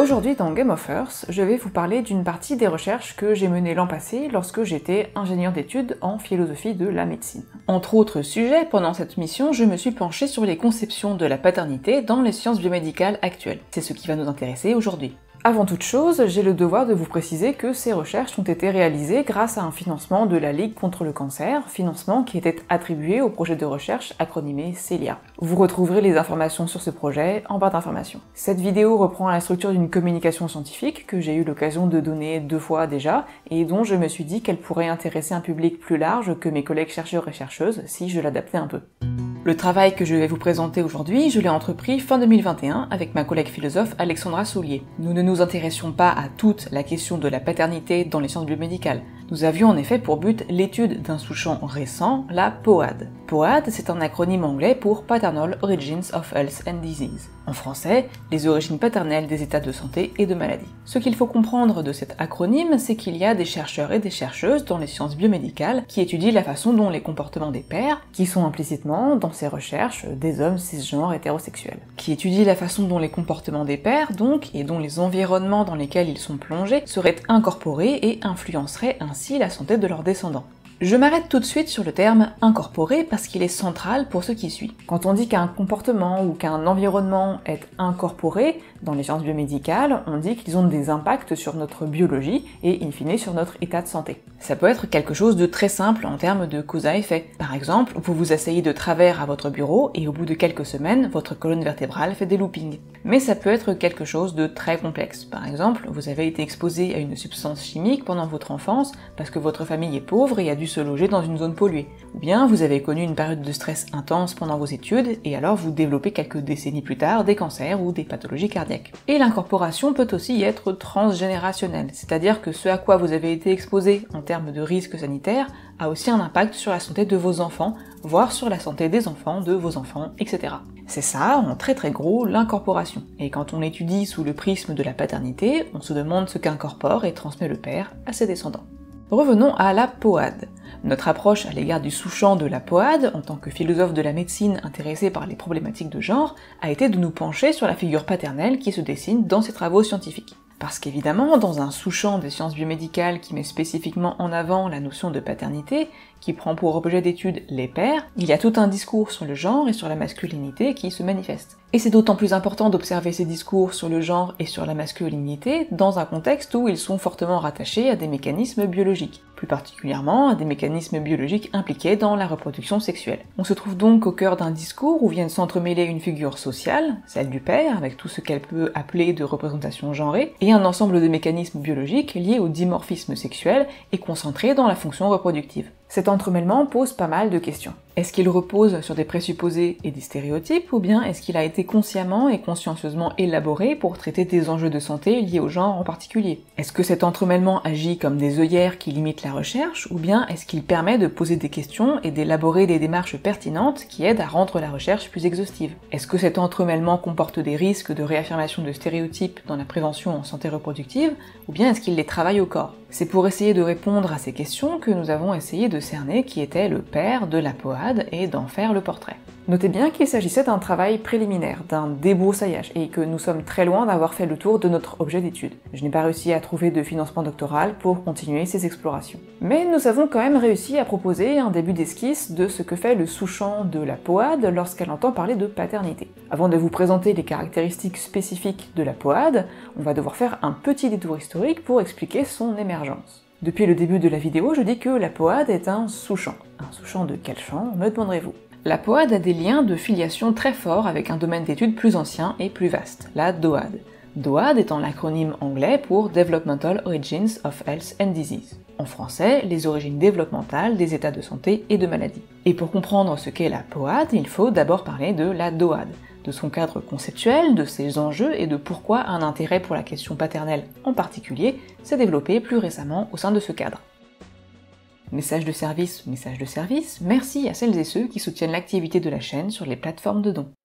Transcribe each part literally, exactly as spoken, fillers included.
Aujourd'hui dans Game of Earth, je vais vous parler d'une partie des recherches que j'ai menées l'an passé lorsque j'étais ingénieur d'études en philosophie de la médecine. Entre autres sujets, pendant cette mission, je me suis penchée sur les conceptions de la paternité dans les sciences biomédicales actuelles. C'est ce qui va nous intéresser aujourd'hui. Avant toute chose, j'ai le devoir de vous préciser que ces recherches ont été réalisées grâce à un financement de la Ligue contre le cancer, financement qui était attribué au projet de recherche acronymé CELIA. Vous retrouverez les informations sur ce projet en barre d'informations. Cette vidéo reprend la structure d'une communication scientifique que j'ai eu l'occasion de donner deux fois déjà, et dont je me suis dit qu'elle pourrait intéresser un public plus large que mes collègues chercheurs et chercheuses si je l'adaptais un peu. Le travail que je vais vous présenter aujourd'hui, je l'ai entrepris fin deux mille vingt et un avec ma collègue philosophe Alexandra Soulier. Nous ne nous intéressions pas à toute la question de la paternité dans les sciences biomédicales. Nous avions en effet pour but l'étude d'un sous-champ récent, la POAD. POAD, c'est un acronyme anglais pour Paternal Origins of Health and Disease. En français, les origines paternelles des états de santé et de maladie. Ce qu'il faut comprendre de cet acronyme, c'est qu'il y a des chercheurs et des chercheuses dans les sciences biomédicales qui étudient la façon dont les comportements des pères, qui sont implicitement, dans ces recherches, des hommes cisgenres hétérosexuels. Qui étudient la façon dont les comportements des pères, donc, et dont les environnements dans lesquels ils sont plongés, seraient incorporés et influenceraient ainsi la santé de leurs descendants. Je m'arrête tout de suite sur le terme « incorporé » parce qu'il est central pour ce qui suit. Quand on dit qu'un comportement ou qu'un environnement est incorporé, dans les sciences biomédicales, on dit qu'ils ont des impacts sur notre biologie et in fine sur notre état de santé. Ça peut être quelque chose de très simple en termes de cause à effet. Par exemple, vous vous asseyez de travers à votre bureau et au bout de quelques semaines, votre colonne vertébrale fait des loopings. Mais ça peut être quelque chose de très complexe. Par exemple, vous avez été exposé à une substance chimique pendant votre enfance parce que votre famille est pauvre et a dû se loger dans une zone polluée. Ou bien vous avez connu une période de stress intense pendant vos études et alors vous développez quelques décennies plus tard des cancers ou des pathologies cardiaques. Et l'incorporation peut aussi être transgénérationnelle, c'est-à-dire que ce à quoi vous avez été exposé en termes de risques sanitaires a aussi un impact sur la santé de vos enfants, voire sur la santé des enfants, de vos enfants, et cetera. C'est ça, en très très gros, l'incorporation. Et quand on étudie sous le prisme de la paternité, on se demande ce qu'incorpore et transmet le père à ses descendants. Revenons à la POAD. Notre approche à l'égard du sous-champ de la POAD, en tant que philosophe de la médecine intéressé par les problématiques de genre, a été de nous pencher sur la figure paternelle qui se dessine dans ces travaux scientifiques. Parce qu'évidemment, dans un sous-champ des sciences biomédicales qui met spécifiquement en avant la notion de paternité, qui prend pour objet d'étude les pères, il y a tout un discours sur le genre et sur la masculinité qui se manifeste. Et c'est d'autant plus important d'observer ces discours sur le genre et sur la masculinité dans un contexte où ils sont fortement rattachés à des mécanismes biologiques, plus particulièrement à des mécanismes biologiques impliqués dans la reproduction sexuelle. On se trouve donc au cœur d'un discours où viennent s'entremêler une figure sociale, celle du père, avec tout ce qu'elle peut appeler de représentation genrée, et un ensemble de mécanismes biologiques liés au dimorphisme sexuel et concentrés dans la fonction reproductive. Cet entremêlement pose pas mal de questions. Est-ce qu'il repose sur des présupposés et des stéréotypes, ou bien est-ce qu'il a été consciemment et consciencieusement élaboré pour traiter des enjeux de santé liés au genre en particulier? Est-ce que cet entremêlement agit comme des œillères qui limitent la recherche, ou bien est-ce qu'il permet de poser des questions et d'élaborer des démarches pertinentes qui aident à rendre la recherche plus exhaustive? Est-ce que cet entremêlement comporte des risques de réaffirmation de stéréotypes dans la prévention en santé reproductive, ou bien est-ce qu'il les travaille au corps? C'est pour essayer de répondre à ces questions que nous avons essayé de cerner qui était le père de la POAD et d'en faire le portrait. Notez bien qu'il s'agissait d'un travail préliminaire, d'un débroussaillage, et que nous sommes très loin d'avoir fait le tour de notre objet d'étude. Je n'ai pas réussi à trouver de financement doctoral pour continuer ces explorations. Mais nous avons quand même réussi à proposer un début d'esquisse de ce que fait le sous-champ de la POAD lorsqu'elle entend parler de paternité. Avant de vous présenter les caractéristiques spécifiques de la POAD, on va devoir faire un petit détour historique pour expliquer son émergence. Depuis le début de la vidéo, je dis que la POAD est un sous-champ. Un sous-champ de quel champ, me demanderez-vous? La POAD a des liens de filiation très forts avec un domaine d'études plus ancien et plus vaste, la DOAD. DOAD étant l'acronyme anglais pour Developmental Origins of Health and Disease. En français, les origines développementales des états de santé et de maladie. Et pour comprendre ce qu'est la POAD, il faut d'abord parler de la DOAD, de son cadre conceptuel, de ses enjeux et de pourquoi un intérêt pour la question paternelle en particulier s'est développé plus récemment au sein de ce cadre. Message de service, message de service, merci à celles et ceux qui soutiennent l'activité de la chaîne sur les plateformes de dons.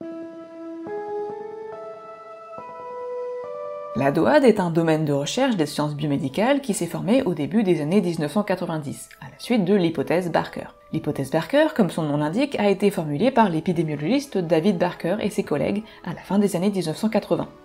La DOAD est un domaine de recherche des sciences biomédicales qui s'est formé au début des années mille neuf cent quatre-vingt-dix, à la suite de l'hypothèse Barker. L'hypothèse Barker, comme son nom l'indique, a été formulée par l'épidémiologiste David Barker et ses collègues à la fin des années mille neuf cent quatre-vingts.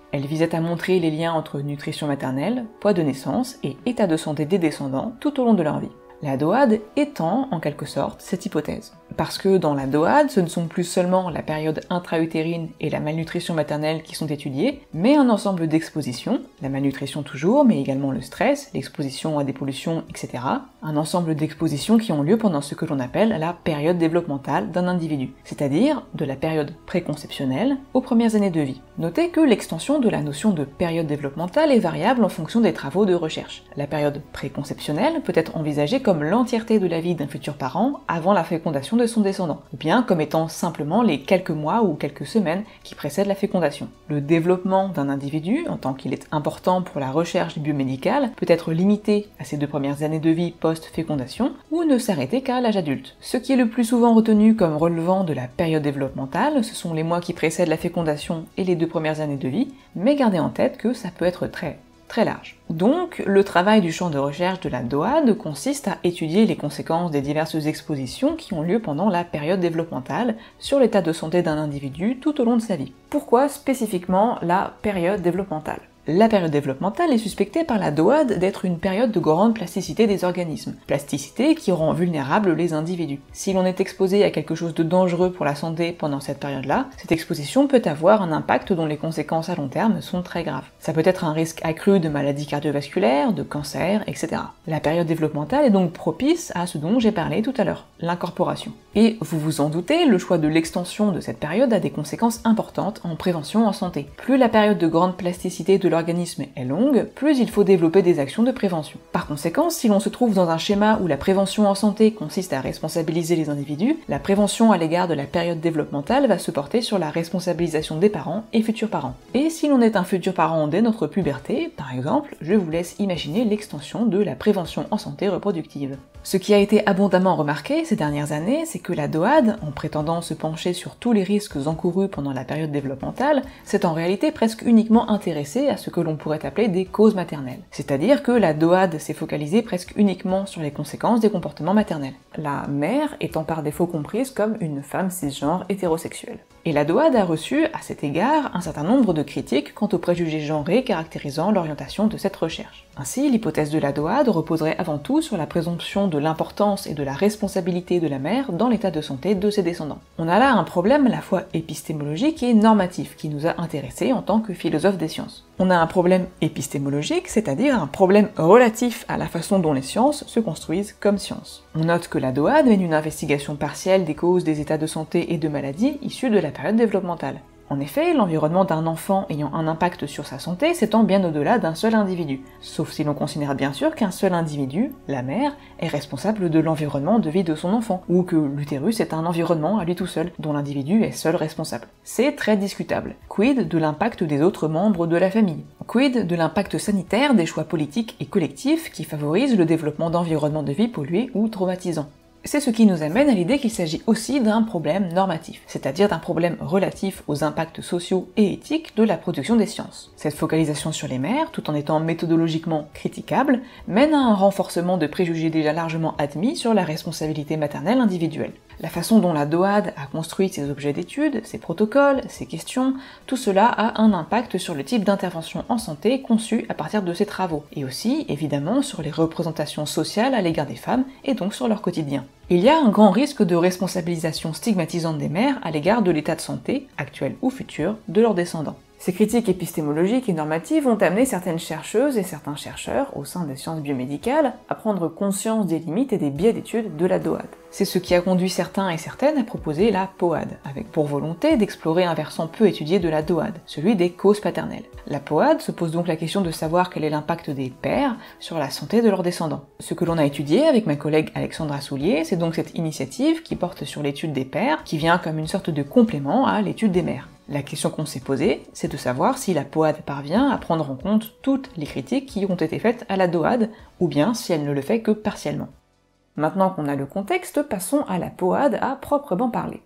Elle visait à montrer les liens entre nutrition maternelle, poids de naissance et état de santé des descendants tout au long de leur vie. La DOAD étend, en quelque sorte, cette hypothèse. Parce que dans la DOAD, ce ne sont plus seulement la période intra-utérine et la malnutrition maternelle qui sont étudiées, mais un ensemble d'expositions, la malnutrition toujours, mais également le stress, l'exposition à des pollutions, et cetera. Un ensemble d'expositions qui ont lieu pendant ce que l'on appelle la période développementale d'un individu, c'est-à-dire de la période préconceptionnelle aux premières années de vie. Notez que l'extension de la notion de période développementale est variable en fonction des travaux de recherche. La période préconceptionnelle peut être envisagée comme l'entièreté de la vie d'un futur parent avant la fécondation de son descendant, ou bien comme étant simplement les quelques mois ou quelques semaines qui précèdent la fécondation. Le développement d'un individu, en tant qu'il est important pour la recherche biomédicale, peut être limité à ses deux premières années de vie post-fécondation, ou ne s'arrêter qu'à l'âge adulte. Ce qui est le plus souvent retenu comme relevant de la période développementale, ce sont les mois qui précèdent la fécondation et les deux premières années de vie, mais gardez en tête que ça peut être très très large. Donc, le travail du champ de recherche de la DOAD consiste à étudier les conséquences des diverses expositions qui ont lieu pendant la période développementale sur l'état de santé d'un individu tout au long de sa vie. Pourquoi spécifiquement la période développementale ? La période développementale est suspectée par la DOAD d'être une période de grande plasticité des organismes, plasticité qui rend vulnérables les individus. Si l'on est exposé à quelque chose de dangereux pour la santé pendant cette période-là, cette exposition peut avoir un impact dont les conséquences à long terme sont très graves. Ça peut être un risque accru de maladies cardiovasculaires, de cancer, et cetera. La période développementale est donc propice à ce dont j'ai parlé tout à l'heure, l'incorporation. Et vous vous en doutez, le choix de l'extension de cette période a des conséquences importantes en prévention en santé. Plus la période de grande plasticité de l'organisme est longue, plus il faut développer des actions de prévention. Par conséquent, si l'on se trouve dans un schéma où la prévention en santé consiste à responsabiliser les individus, la prévention à l'égard de la période développementale va se porter sur la responsabilisation des parents et futurs parents. Et si l'on est un futur parent dès notre puberté, par exemple, je vous laisse imaginer l'extension de la prévention en santé reproductive. Ce qui a été abondamment remarqué ces dernières années, c'est que la DOAD, en prétendant se pencher sur tous les risques encourus pendant la période développementale, s'est en réalité presque uniquement intéressée à ce que l'on pourrait appeler des causes maternelles. C'est-à-dire que la DOAD s'est focalisée presque uniquement sur les conséquences des comportements maternels. La mère étant par défaut comprise comme une femme cisgenre hétérosexuelle. Et la DOAD a reçu, à cet égard, un certain nombre de critiques quant aux préjugés genrés caractérisant l'orientation de cette recherche. Ainsi, l'hypothèse de la DOAD reposerait avant tout sur la présomption de l'importance et de la responsabilité de la mère dans l'état de santé de ses descendants. On a là un problème à la fois épistémologique et normatif qui nous a intéressés en tant que philosophes des sciences. On a un problème épistémologique, c'est-à-dire un problème relatif à la façon dont les sciences se construisent comme sciences. On note que la DOAD mène une investigation partielle des causes des états de santé et de maladies issus de la période développementale. En effet, l'environnement d'un enfant ayant un impact sur sa santé s'étend bien au-delà d'un seul individu, sauf si l'on considère bien sûr qu'un seul individu, la mère, est responsable de l'environnement de vie de son enfant, ou que l'utérus est un environnement à lui tout seul, dont l'individu est seul responsable. C'est très discutable. Quid de l'impact des autres membres de la famille? Quid de l'impact sanitaire des choix politiques et collectifs qui favorisent le développement d'environnements de vie pollués ou traumatisants? C'est ce qui nous amène à l'idée qu'il s'agit aussi d'un problème normatif, c'est-à-dire d'un problème relatif aux impacts sociaux et éthiques de la production des sciences. Cette focalisation sur les mères, tout en étant méthodologiquement critiquable, mène à un renforcement de préjugés déjà largement admis sur la responsabilité maternelle individuelle. La façon dont la DOAD a construit ses objets d'étude, ses protocoles, ses questions, tout cela a un impact sur le type d'intervention en santé conçue à partir de ses travaux, et aussi, évidemment, sur les représentations sociales à l'égard des femmes, et donc sur leur quotidien. Il y a un grand risque de responsabilisation stigmatisante des mères à l'égard de l'état de santé, actuel ou futur, de leurs descendants. Ces critiques épistémologiques et normatives ont amené certaines chercheuses et certains chercheurs, au sein des sciences biomédicales, à prendre conscience des limites et des biais d'étude de la DOAD. C'est ce qui a conduit certains et certaines à proposer la POAD, avec pour volonté d'explorer un versant peu étudié de la DOAD, celui des causes paternelles. La POAD se pose donc la question de savoir quel est l'impact des pères sur la santé de leurs descendants. Ce que l'on a étudié avec ma collègue Alexandra Soulier, c'est donc cette initiative qui porte sur l'étude des pères, qui vient comme une sorte de complément à l'étude des mères. La question qu'on s'est posée, c'est de savoir si la POAD parvient à prendre en compte toutes les critiques qui ont été faites à la DOAD, ou bien si elle ne le fait que partiellement. Maintenant qu'on a le contexte, passons à la POAD à proprement parler.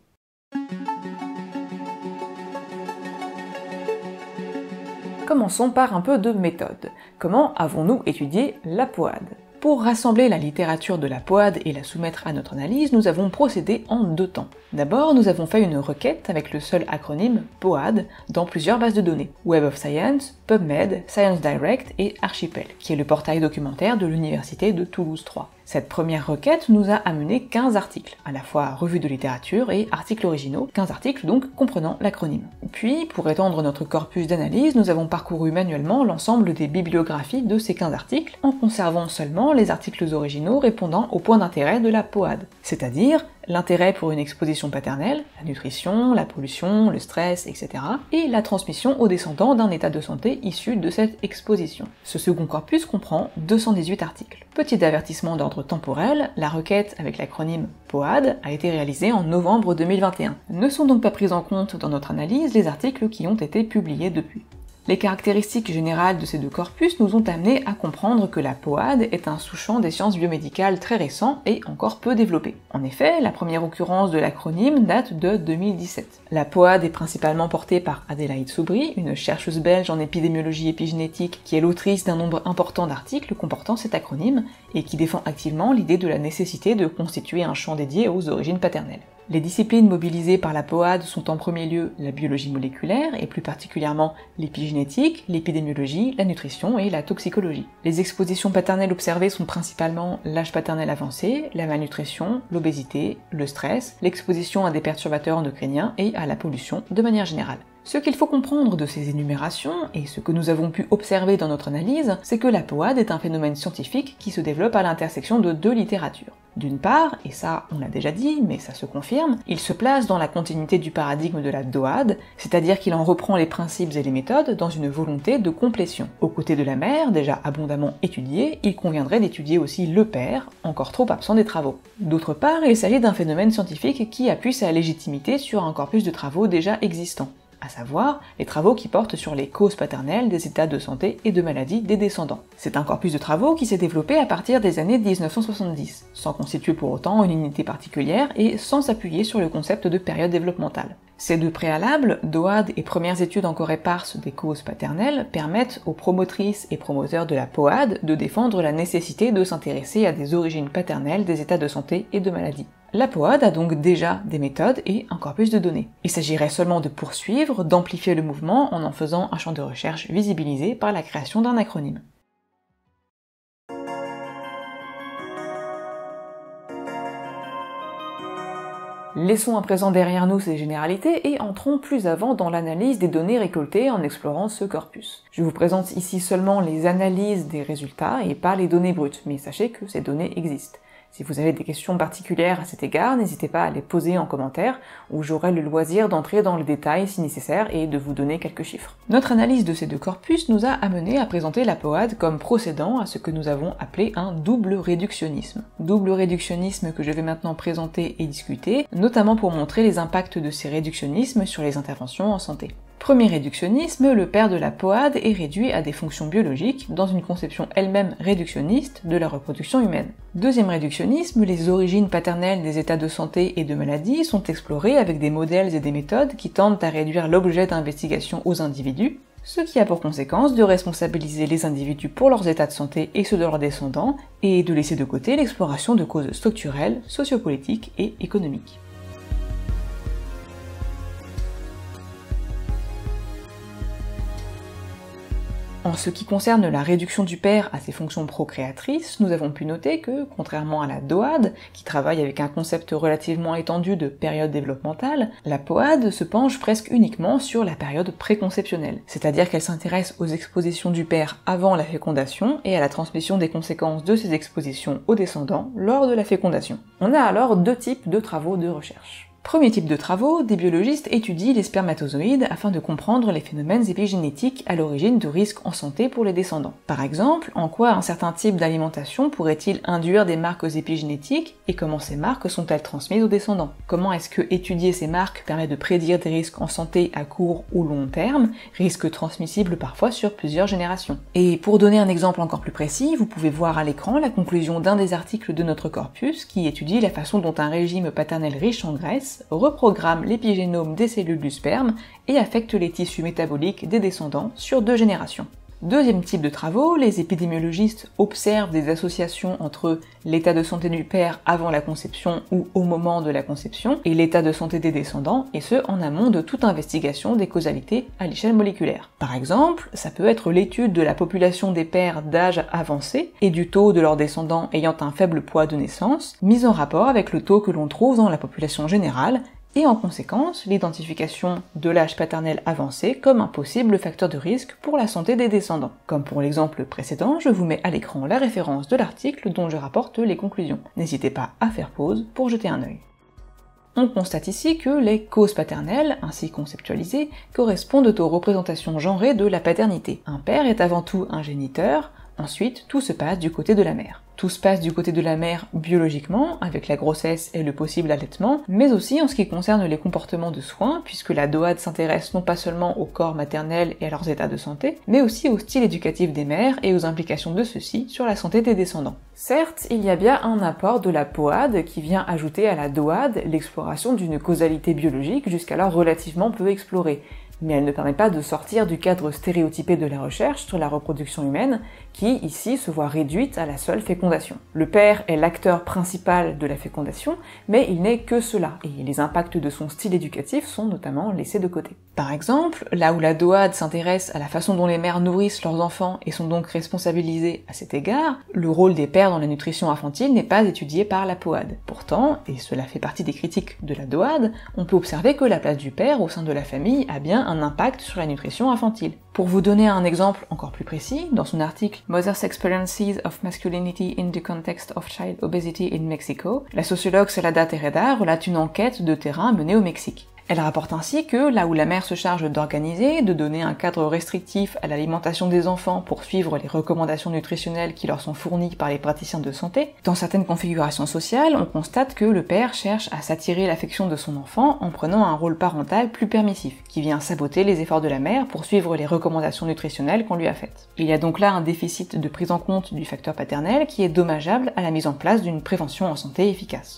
Commençons par un peu de méthode. Comment avons-nous étudié la POAD ? Pour rassembler la littérature de la POAD et la soumettre à notre analyse, nous avons procédé en deux temps. D'abord, nous avons fait une requête avec le seul acronyme POAD dans plusieurs bases de données, Web of Science, PubMed, Science Direct et Archipel, qui est le portail documentaire de l'Université de Toulouse trois. Cette première requête nous a amené quinze articles, à la fois revue de littérature et articles originaux, quinze articles donc comprenant l'acronyme. Puis, pour étendre notre corpus d'analyse, nous avons parcouru manuellement l'ensemble des bibliographies de ces quinze articles, en conservant seulement les articles originaux répondant aux points d'intérêt de la POAD, c'est-à-dire l'intérêt pour une exposition paternelle, la nutrition, la pollution, le stress, et cetera, et la transmission aux descendants d'un état de santé issu de cette exposition. Ce second corpus comprend deux cent dix-huit articles. Petit avertissement d'ordre temporel, la requête avec l'acronyme POAD a été réalisée en novembre deux mille vingt et un. Ne sont donc pas pris en compte dans notre analyse les articles qui ont été publiés depuis. Les caractéristiques générales de ces deux corpus nous ont amené à comprendre que la POAD est un sous-champ des sciences biomédicales très récent et encore peu développé. En effet, la première occurrence de l'acronyme date de deux mille dix-sept. La POAD est principalement portée par Adélaïde Soubry, une chercheuse belge en épidémiologie épigénétique qui est l'autrice d'un nombre important d'articles comportant cet acronyme et qui défend activement l'idée de la nécessité de constituer un champ dédié aux origines paternelles. Les disciplines mobilisées par la POAD sont en premier lieu la biologie moléculaire, et plus particulièrement l'épigénétique, l'épidémiologie, la nutrition et la toxicologie. Les expositions paternelles observées sont principalement l'âge paternel avancé, la malnutrition, l'obésité, le stress, l'exposition à des perturbateurs endocriniens et à la pollution de manière générale. Ce qu'il faut comprendre de ces énumérations, et ce que nous avons pu observer dans notre analyse, c'est que la POAD est un phénomène scientifique qui se développe à l'intersection de deux littératures. D'une part, et ça on l'a déjà dit, mais ça se confirme, il se place dans la continuité du paradigme de la DOAD, c'est-à-dire qu'il en reprend les principes et les méthodes dans une volonté de complétion. Aux côtés de la mère, déjà abondamment étudiée, il conviendrait d'étudier aussi le père, encore trop absent des travaux. D'autre part, il s'agit d'un phénomène scientifique qui appuie sa légitimité sur un corpus de travaux déjà existants, à savoir les travaux qui portent sur les causes paternelles des états de santé et de maladie des descendants. C'est un corpus de travaux qui s'est développé à partir des années mille neuf cent soixante-dix, sans constituer pour autant une unité particulière et sans s'appuyer sur le concept de période développementale. Ces deux préalables, DOAD et premières études encore éparses des causes paternelles, permettent aux promotrices et promoteurs de la POAD de défendre la nécessité de s'intéresser à des origines paternelles des états de santé et de maladie. La POAD a donc déjà des méthodes et un corpus de données. Il s'agirait seulement de poursuivre, d'amplifier le mouvement en en faisant un champ de recherche visibilisé par la création d'un acronyme. Laissons à présent derrière nous ces généralités et entrons plus avant dans l'analyse des données récoltées en explorant ce corpus. Je vous présente ici seulement les analyses des résultats et pas les données brutes, mais sachez que ces données existent. Si vous avez des questions particulières à cet égard, n'hésitez pas à les poser en commentaire, où j'aurai le loisir d'entrer dans le détail si nécessaire et de vous donner quelques chiffres. Notre analyse de ces deux corpus nous a amené à présenter la POAD comme procédant à ce que nous avons appelé un double réductionnisme. Double réductionnisme que je vais maintenant présenter et discuter, notamment pour montrer les impacts de ces réductionnismes sur les interventions en santé. Premier réductionnisme, le père de la POAD est réduit à des fonctions biologiques dans une conception elle-même réductionniste de la reproduction humaine. Deuxième réductionnisme, les origines paternelles des états de santé et de maladie sont explorées avec des modèles et des méthodes qui tendent à réduire l'objet d'investigation aux individus, ce qui a pour conséquence de responsabiliser les individus pour leurs états de santé et ceux de leurs descendants, et de laisser de côté l'exploration de causes structurelles, sociopolitiques et économiques. En ce qui concerne la réduction du père à ses fonctions procréatrices, nous avons pu noter que, contrairement à la DOAD, qui travaille avec un concept relativement étendu de période développementale, la POAD se penche presque uniquement sur la période préconceptionnelle, c'est-à-dire qu'elle s'intéresse aux expositions du père avant la fécondation et à la transmission des conséquences de ces expositions aux descendants lors de la fécondation. On a alors deux types de travaux de recherche. Premier type de travaux, des biologistes étudient les spermatozoïdes afin de comprendre les phénomènes épigénétiques à l'origine de risques en santé pour les descendants. Par exemple, en quoi un certain type d'alimentation pourrait-il induire des marques épigénétiques et comment ces marques sont-elles transmises aux descendants? Comment est-ce que étudier ces marques permet de prédire des risques en santé à court ou long terme, risques transmissibles parfois sur plusieurs générations? Et pour donner un exemple encore plus précis, vous pouvez voir à l'écran la conclusion d'un des articles de notre corpus qui étudie la façon dont un régime paternel riche en graisse reprogramme l'épigénome des cellules du sperme et affecte les tissus métaboliques des descendants sur deux générations. Deuxième type de travaux, les épidémiologistes observent des associations entre l'état de santé du père avant la conception ou au moment de la conception et l'état de santé des descendants, et ce en amont de toute investigation des causalités à l'échelle moléculaire. Par exemple, ça peut être l'étude de la population des pères d'âge avancé et du taux de leurs descendants ayant un faible poids de naissance, mis en rapport avec le taux que l'on trouve dans la population générale, et en conséquence l'identification de l'âge paternel avancé comme un possible facteur de risque pour la santé des descendants. Comme pour l'exemple précédent, je vous mets à l'écran la référence de l'article dont je rapporte les conclusions. N'hésitez pas à faire pause pour jeter un œil. On constate ici que les causes paternelles, ainsi conceptualisées, correspondent aux représentations genrées de la paternité. Un père est avant tout un géniteur, ensuite tout se passe du côté de la mère. Tout se passe du côté de la mère biologiquement, avec la grossesse et le possible allaitement, mais aussi en ce qui concerne les comportements de soins, puisque la D O A D s'intéresse non pas seulement au corps maternel et à leurs états de santé, mais aussi au style éducatif des mères et aux implications de ceux-ci sur la santé des descendants. Certes, il y a bien un apport de la P O A D qui vient ajouter à la D O A D l'exploration d'une causalité biologique jusqu'alors relativement peu explorée, mais elle ne permet pas de sortir du cadre stéréotypé de la recherche sur la reproduction humaine, qui, ici, se voit réduite à la seule fécondation. Le père est l'acteur principal de la fécondation, mais il n'est que cela, et les impacts de son style éducatif sont notamment laissés de côté. Par exemple, là où la D O A D s'intéresse à la façon dont les mères nourrissent leurs enfants et sont donc responsabilisées à cet égard, le rôle des pères dans la nutrition infantile n'est pas étudié par la P O A D. Pourtant, et cela fait partie des critiques de la D O A D, on peut observer que la place du père au sein de la famille a bien un impact sur la nutrition infantile. Pour vous donner un exemple encore plus précis, dans son article Mother's Experiences of Masculinity in the Context of Child Obesity in Mexico, la sociologue Salada Tereda relate une enquête de terrain menée au Mexique. Elle rapporte ainsi que, là où la mère se charge d'organiser, de donner un cadre restrictif à l'alimentation des enfants pour suivre les recommandations nutritionnelles qui leur sont fournies par les praticiens de santé, dans certaines configurations sociales, on constate que le père cherche à s'attirer l'affection de son enfant en prenant un rôle parental plus permissif, qui vient saboter les efforts de la mère pour suivre les recommandations nutritionnelles qu'on lui a faites. Il y a donc là un déficit de prise en compte du facteur paternel qui est dommageable à la mise en place d'une prévention en santé efficace.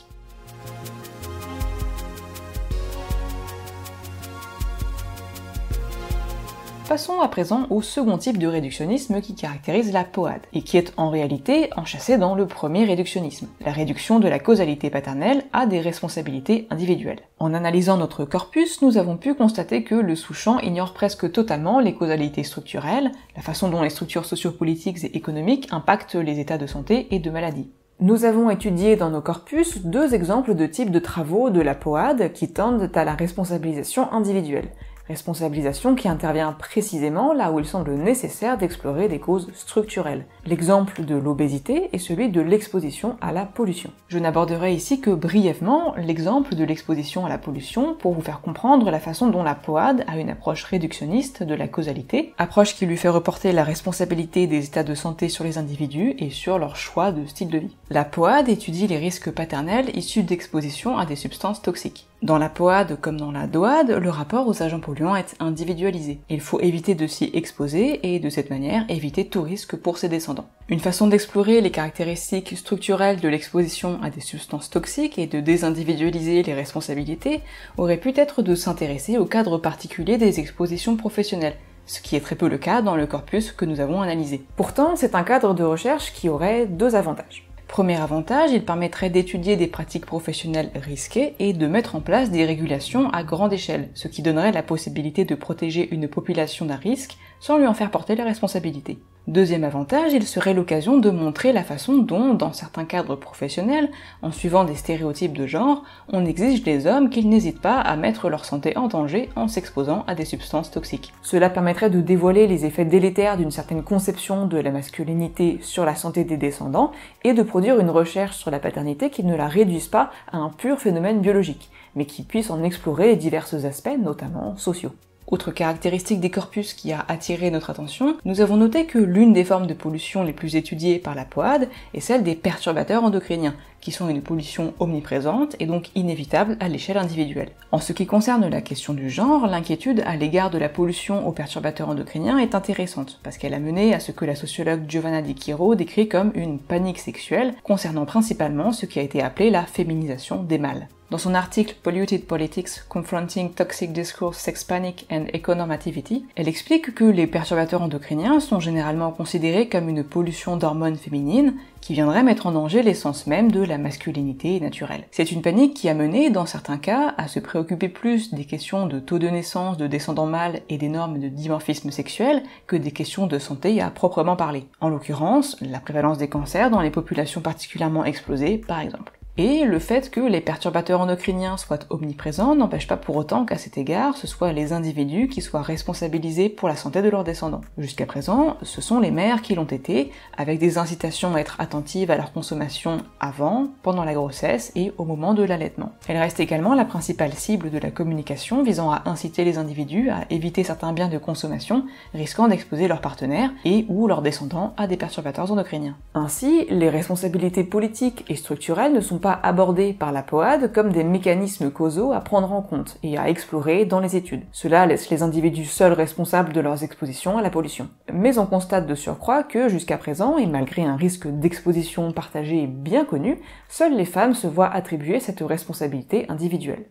Passons à présent au second type de réductionnisme qui caractérise la P O A D, et qui est en réalité enchâssé dans le premier réductionnisme, la réduction de la causalité paternelle à des responsabilités individuelles. En analysant notre corpus, nous avons pu constater que le sous-champ ignore presque totalement les causalités structurelles, la façon dont les structures sociopolitiques et économiques impactent les états de santé et de maladie. Nous avons étudié dans nos corpus deux exemples de types de travaux de la P O A D qui tendent à la responsabilisation individuelle. Responsabilisation qui intervient précisément là où il semble nécessaire d'explorer des causes structurelles. L'exemple de l'obésité est celui de l'exposition à la pollution. Je n'aborderai ici que brièvement l'exemple de l'exposition à la pollution pour vous faire comprendre la façon dont la P O A D a une approche réductionniste de la causalité, approche qui lui fait reporter la responsabilité des états de santé sur les individus et sur leur choix de style de vie. La P O A D étudie les risques paternels issus d'exposition à des substances toxiques. Dans la P O A D comme dans la D O A D, le rapport aux agents polluants est individualisé. Il faut éviter de s'y exposer et de cette manière éviter tout risque pour ses descendants. Une façon d'explorer les caractéristiques structurelles de l'exposition à des substances toxiques et de désindividualiser les responsabilités aurait pu être de s'intéresser au cadre particulier des expositions professionnelles, ce qui est très peu le cas dans le corpus que nous avons analysé. Pourtant, c'est un cadre de recherche qui aurait deux avantages. Premier avantage, il permettrait d'étudier des pratiques professionnelles risquées et de mettre en place des régulations à grande échelle, ce qui donnerait la possibilité de protéger une population d'un risque sans lui en faire porter la responsabilité. Deuxième avantage, il serait l'occasion de montrer la façon dont, dans certains cadres professionnels, en suivant des stéréotypes de genre, on exige des hommes qu'ils n'hésitent pas à mettre leur santé en danger en s'exposant à des substances toxiques. Cela permettrait de dévoiler les effets délétères d'une certaine conception de la masculinité sur la santé des descendants et de produire une recherche sur la paternité qui ne la réduise pas à un pur phénomène biologique, mais qui puisse en explorer divers aspects, notamment sociaux. Autre caractéristique des corpus qui a attiré notre attention, nous avons noté que l'une des formes de pollution les plus étudiées par la P O A D est celle des perturbateurs endocriniens, qui sont une pollution omniprésente et donc inévitable à l'échelle individuelle. En ce qui concerne la question du genre, l'inquiétude à l'égard de la pollution aux perturbateurs endocriniens est intéressante, parce qu'elle a mené à ce que la sociologue Giovanna Di Chiro décrit comme une panique sexuelle, concernant principalement ce qui a été appelé la féminisation des mâles. Dans son article Polluted Politics, Confronting Toxic Discourse, Sex Panic and Econormativity, elle explique que les perturbateurs endocriniens sont généralement considérés comme une pollution d'hormones féminines qui viendrait mettre en danger l'essence même de la masculinité naturelle. C'est une panique qui a mené, dans certains cas, à se préoccuper plus des questions de taux de naissance de descendants mâles et des normes de dimorphisme sexuel que des questions de santé à proprement parler. En l'occurrence, la prévalence des cancers dans les populations particulièrement explosées, par exemple. Et le fait que les perturbateurs endocriniens soient omniprésents n'empêche pas pour autant qu'à cet égard, ce soient les individus qui soient responsabilisés pour la santé de leurs descendants. Jusqu'à présent, ce sont les mères qui l'ont été, avec des incitations à être attentives à leur consommation avant, pendant la grossesse et au moment de l'allaitement. Elle reste également la principale cible de la communication visant à inciter les individus à éviter certains biens de consommation, risquant d'exposer leurs partenaires et ou leurs descendants à des perturbateurs endocriniens. Ainsi, les responsabilités politiques et structurelles ne sont pas pas abordés par la P O A D comme des mécanismes causaux à prendre en compte et à explorer dans les études. Cela laisse les individus seuls responsables de leurs expositions à la pollution. Mais on constate de surcroît que jusqu'à présent, et malgré un risque d'exposition partagé bien connu, seules les femmes se voient attribuer cette responsabilité individuelle.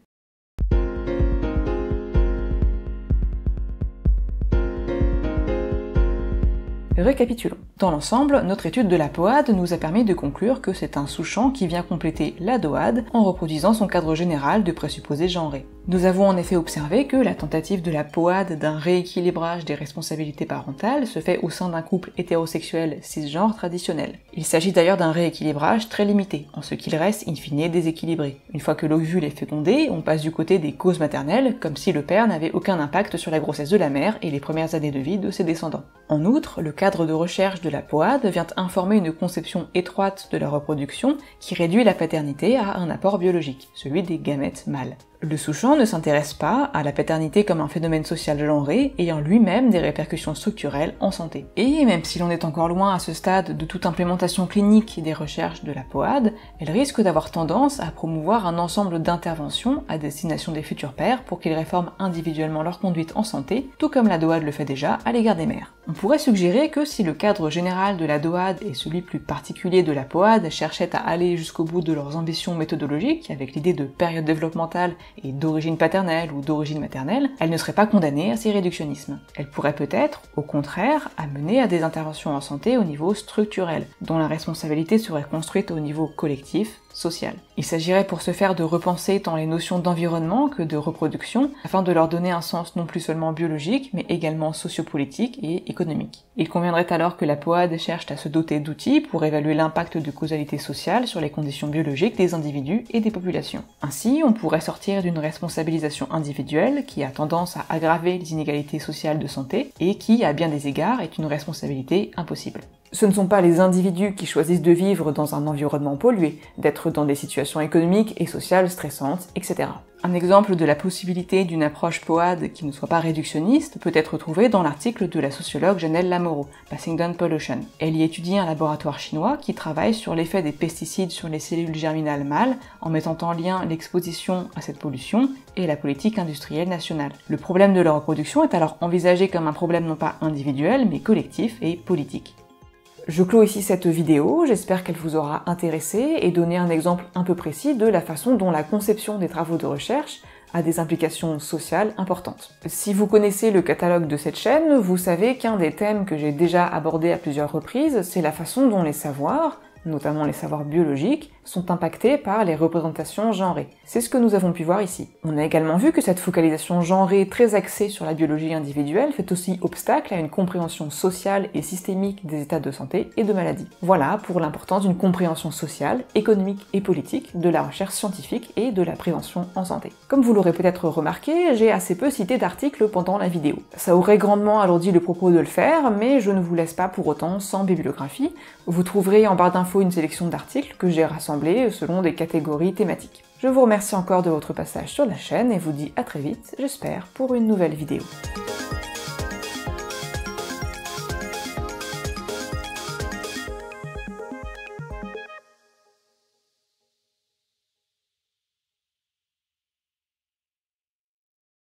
Récapitulons. Dans l'ensemble, notre étude de la P O A D nous a permis de conclure que c'est un sous-champ qui vient compléter la D O A D en reproduisant son cadre général de présupposés genrés. Nous avons en effet observé que la tentative de la P O A D d'un rééquilibrage des responsabilités parentales se fait au sein d'un couple hétérosexuel cisgenre traditionnel. Il s'agit d'ailleurs d'un rééquilibrage très limité, en ce qu'il reste in fine déséquilibré. Une fois que l'ovule est fécondé, on passe du côté des causes maternelles, comme si le père n'avait aucun impact sur la grossesse de la mère et les premières années de vie de ses descendants. En outre, le cadre de recherche de la P O A D vient informer une conception étroite de la reproduction qui réduit la paternité à un apport biologique, celui des gamètes mâles. Le sous-champ ne s'intéresse pas à la paternité comme un phénomène social genré ayant lui-même des répercussions structurelles en santé. Et même si l'on est encore loin à ce stade de toute implémentation clinique des recherches de la P O A D, elle risque d'avoir tendance à promouvoir un ensemble d'interventions à destination des futurs pères pour qu'ils réforment individuellement leur conduite en santé, tout comme la D O A D le fait déjà à l'égard des mères. On pourrait suggérer que si le cadre général de la D O A D et celui plus particulier de la P O A D cherchaient à aller jusqu'au bout de leurs ambitions méthodologiques, avec l'idée de période développementale et d'origine paternelle ou d'origine maternelle, elle ne serait pas condamnée à ces réductionnismes. Elle pourrait peut-être, au contraire, amener à des interventions en santé au niveau structurel, dont la responsabilité serait construite au niveau collectif, social. Il s'agirait pour ce faire de repenser tant les notions d'environnement que de reproduction, afin de leur donner un sens non plus seulement biologique, mais également sociopolitique et économique. Il conviendrait alors que la P O A D cherche à se doter d'outils pour évaluer l'impact de causalité sociale sur les conditions biologiques des individus et des populations. Ainsi, on pourrait sortir d'une responsabilisation individuelle qui a tendance à aggraver les inégalités sociales de santé et qui, à bien des égards, est une responsabilité impossible. Ce ne sont pas les individus qui choisissent de vivre dans un environnement pollué, d'être dans des situations économiques et sociales stressantes, et cetera. Un exemple de la possibilité d'une approche P O A D qui ne soit pas réductionniste peut être trouvé dans l'article de la sociologue Janelle Lamoureux, Passing Down Pollution. Elle y étudie un laboratoire chinois qui travaille sur l'effet des pesticides sur les cellules germinales mâles en mettant en lien l'exposition à cette pollution et la politique industrielle nationale. Le problème de la reproduction est alors envisagé comme un problème non pas individuel mais collectif et politique. Je clôt ici cette vidéo, j'espère qu'elle vous aura intéressé et donné un exemple un peu précis de la façon dont la conception des travaux de recherche a des implications sociales importantes. Si vous connaissez le catalogue de cette chaîne, vous savez qu'un des thèmes que j'ai déjà abordé à plusieurs reprises, c'est la façon dont les savoirs, notamment les savoirs biologiques, sont impactés par les représentations genrées. C'est ce que nous avons pu voir ici. On a également vu que cette focalisation genrée très axée sur la biologie individuelle fait aussi obstacle à une compréhension sociale et systémique des états de santé et de maladie. Voilà pour l'importance d'une compréhension sociale, économique et politique de la recherche scientifique et de la prévention en santé. Comme vous l'aurez peut-être remarqué, j'ai assez peu cité d'articles pendant la vidéo. Ça aurait grandement alourdi le propos de le faire, mais je ne vous laisse pas pour autant sans bibliographie. Vous trouverez en barre d'infos une sélection d'articles que j'ai rassemblés selon des catégories thématiques. Je vous remercie encore de votre passage sur la chaîne et vous dis à très vite, j'espère, pour une nouvelle vidéo.